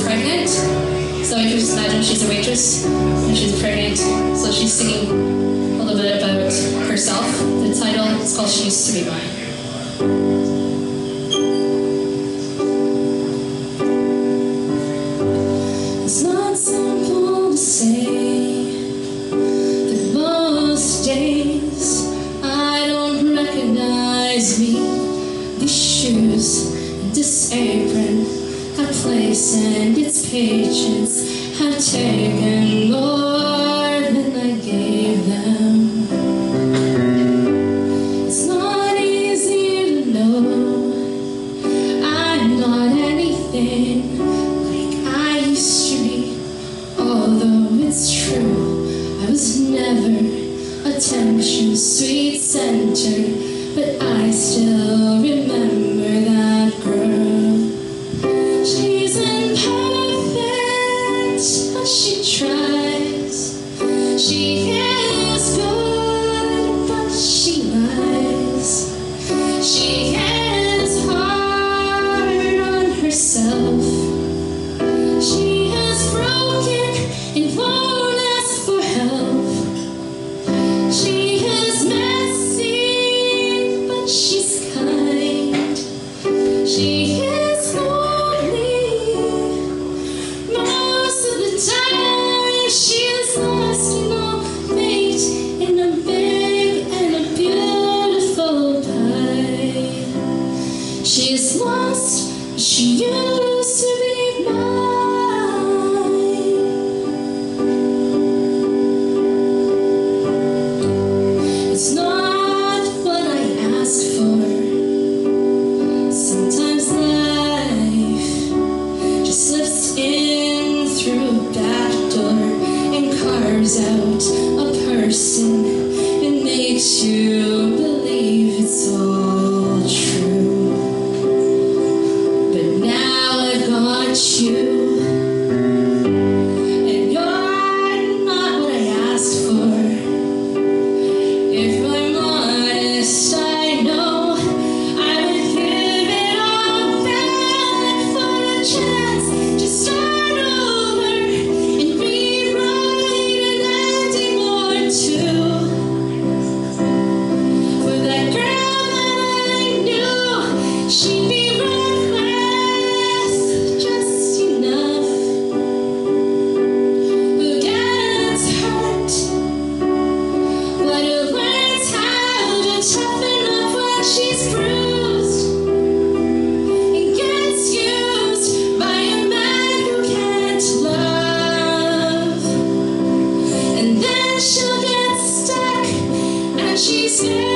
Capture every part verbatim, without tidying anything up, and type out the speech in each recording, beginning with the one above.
pregnant. So you can just imagine she's a waitress and she's pregnant. So she's singing a little bit about herself. The title is called She Used to Be Mine. It's not simple to say that most days I don't recognize me. These shoes and this apron got place and its patience have taken more than I gave them. It's not easy to know I'm not anything like I used to be. Although it's true, I was never attention sweet center, but I still remember that girl. She's imperfect, but she tries. She is good, but she lies. She is hard on herself. She is broken and won't ask for help. She is messy, but she's kind. She is lonely most of the time. She is lost in all fate in a big and a beautiful pie. She is lost, but she used to be mine. It's not what I asked for. Sometimes life just slips in through a back door and carves out a person and makes you believe it's all true. But now I've got you, and you're not what I asked for. If I'm honest, I know I would give it all back for a chance to start over and rewrite an ending or two. For that girl that I knew, she'd be reckless just enough. Who gets hurt, but who learns how to toughen up when she's bruised and gets used by a man who can't love. And then she'll get stuck and she's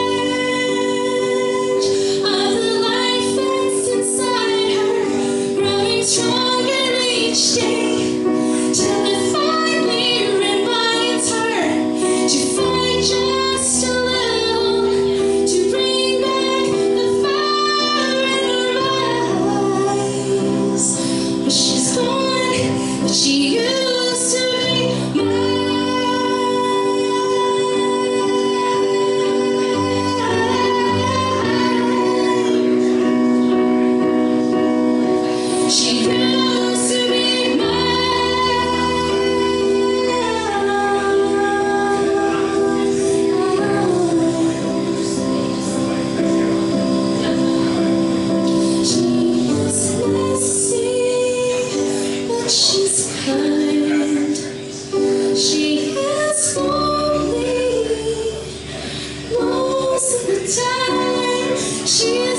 scared of the life that's inside her, growing stronger each day till it finally reminds her to fight just a little to bring back the fire in her eyes. But she's gone, but she used to be mine. She used to be She's messy, but she's kind. She is lonely most of the time. She